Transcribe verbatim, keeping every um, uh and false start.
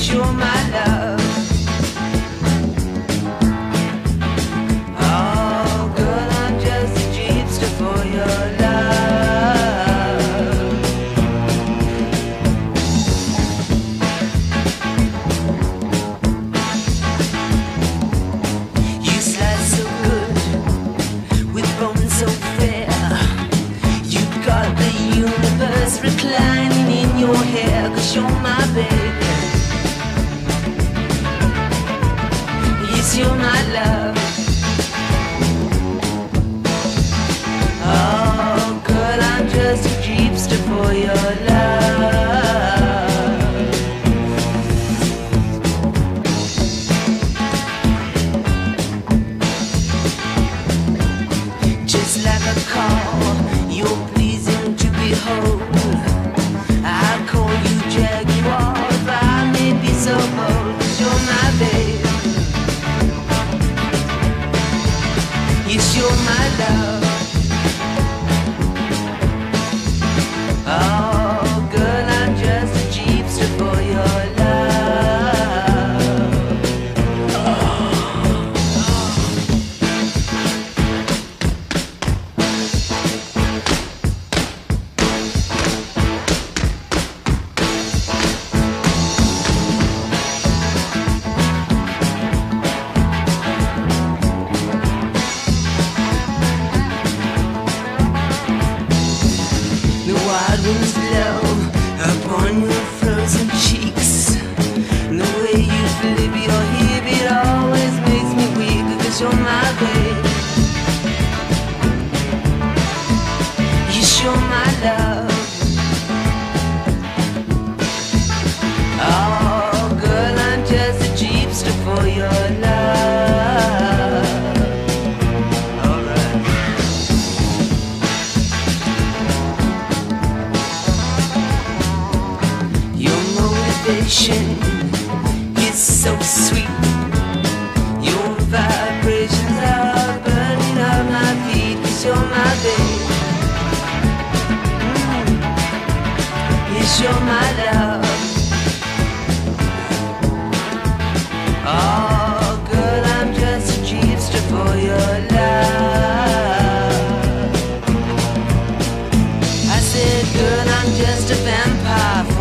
Yes, you're my love. Oh, girl, I'm just a Jeepster for your love. You slide so good, with bones so fair. You've got the universe reclining in your hair, 'cause you're my baby. Yes, you're my love. Oh, girl, I'm just a Jeepster for your love. Just like a call, you're pleasing to behold. I call you Jaguar, if I may be so bold, 'cause you're my babe. Yes, you're my love. Oh, girl, I'm just a Jeepster for your love. The wild winds blow upon your frozen cheeks. And the way you flip your hip, it always makes me weak, 'cause you're my babe. Yes, you're my love. Oh, girl, I'm just a Jeepster for your love. Alright. Your motivation is so sweet. Your vibrations are burning up my feet, 'cause you're my babe. Mm. Yes, you're my love. Oh, girl, I'm just a Jeepster for your love. I said, girl, I'm just a vampire